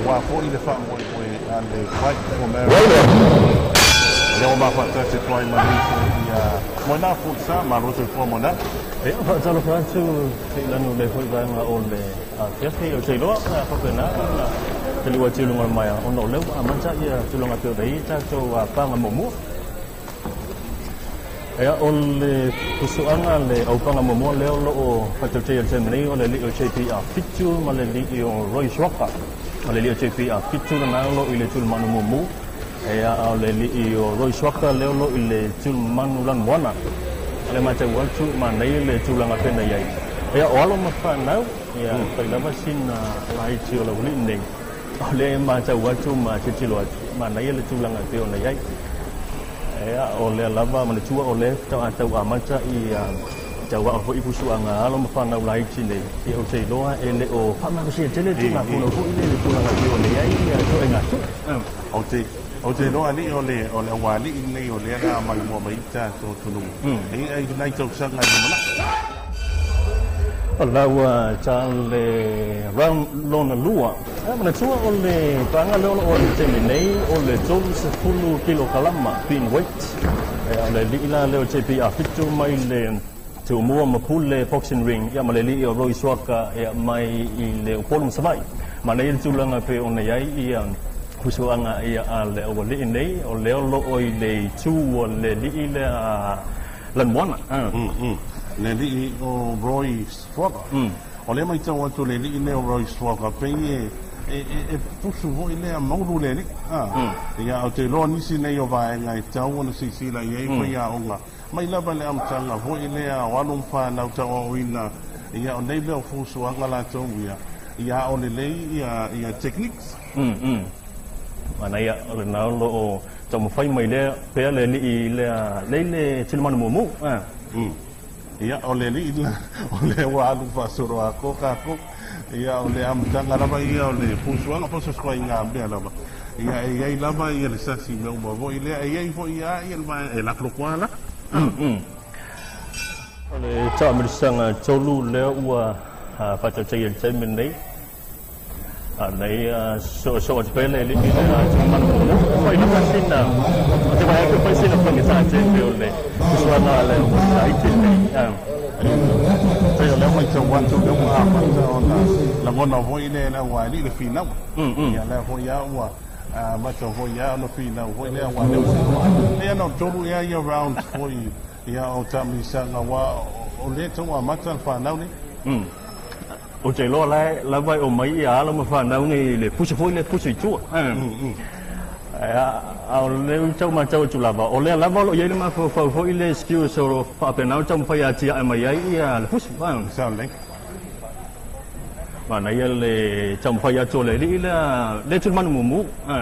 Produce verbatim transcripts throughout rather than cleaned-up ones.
wa ko i le fa mo ko ande fight for Mary le o ma fa ta se toi ma ni ya mo na fu sa ma ro se fo mo na e fa ta lo fa tu se la no le foi va ma o le a ke se o se lo fa pe na te li wa tu lo mai o no le a man cha ya tu lo nga pe dai cha cho wa pa ma mo mo e o le kusuanga le au pa ma mo le lo o fa te te te mani o le li o che pi a fitu ma le li o roi swaka ma le li o che pi a fitu na lo i le tu ma no mo mo e a le li o roi swaka le lo i le tu ma no lan wana le ma te wal tu ma nei le tu langa pe nei ai e o lo ma fa na ya pe la va sin na lai ti o lo li nei o le ma te wal tu ma ti ti lo ma nei le tu langa pe o nei ai e a o le lava ma le tu o le ta a ta ma cha i ta wa o i pu su anga lo ma fa na lai ti nei e o sei lo e le o fa ma si te le tu na fu no fu i le tu langa pe o nei ai ya to e nga tu o te o te no ali o le o le wa li nei o le na mai mo mai ta to to no e ai nai to sa ngai mo na la wa cha le ram lo na lua e ma tu o le pa nga lo o le te nei o le to se fulu kilo kalama pin weight e le li la le o te pi a fitu mai le Tumua ma Pule boxing ring ya ma le li o roi swaka e mai i le Upolu Savaii ma nei tu langa pe o nei ai i kusuanga ia ale o le nei o le lo o le tu o le li le a lan mona mm mm le li o roi swaka o le mai tau atu le li le o roi swaka pe e e e pusu vo ile a mauru le ni ah ia o te lo ni si nei o vai ngai tau ona si si la ia ko ia onga mai lava le am tanga vo ile a walum fa na tau o ina ia o nei le o fusu anga la tau ia ia o le le ia ia techniques mm mm mana ia le na lo o tamo fai mai le pe le li le le le tilman mo mo ah mm ia o le li o le wa lu fa soro a ko ka ko ia o le am tanga la ia o le pusu anga poso ko inga be la ba ia ia la ba ia le sasi me mo vo ile ia ia vo ia ia ba la pro kwala mm mm le cha mi sanga cholu le wa fa cha che che min nei a nei so so pe le li ni na man mo fai na sin na te vai che poi sin na sa che pe le so na le ai che nei sai le mai so one to the one na la bona voi le la wa li le fina ia la voi ya wa ma so voi ya no fina voi le wa le ia no toru ia ia round voi ia o tami sanga wa o le to wa mata fa na ni o te lo la la vai o mai ia la ma fa na ni le pusi foi le pusi chu a a le chau ma chau chu la ba o le la ba lo ye ma fo fo fo ile skill so fa pe na chau fa ya ti a ma ya ia le pusi fa sa le ma na ye le chau fa ya chu le li le le chu man mu mu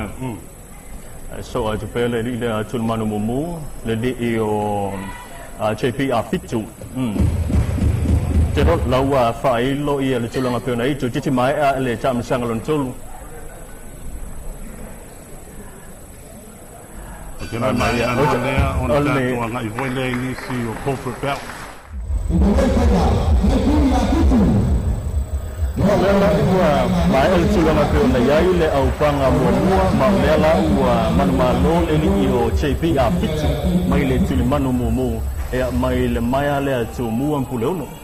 so a tu pe le li le chu man mu mu le di o a che pi a fitu te ro la wa fai lo ia le chu la pe na i chu ti mai a le cham sang lon chu que no mai ya no le on ta ngai voi le ni si o corporate belt no le la wa mai el chu la pe na ya ile au panga mo mo ma le la wa man ma lo le ni o che pi a fitu mai le chu le manu mo mo e mai le mai ale tu mu an pule no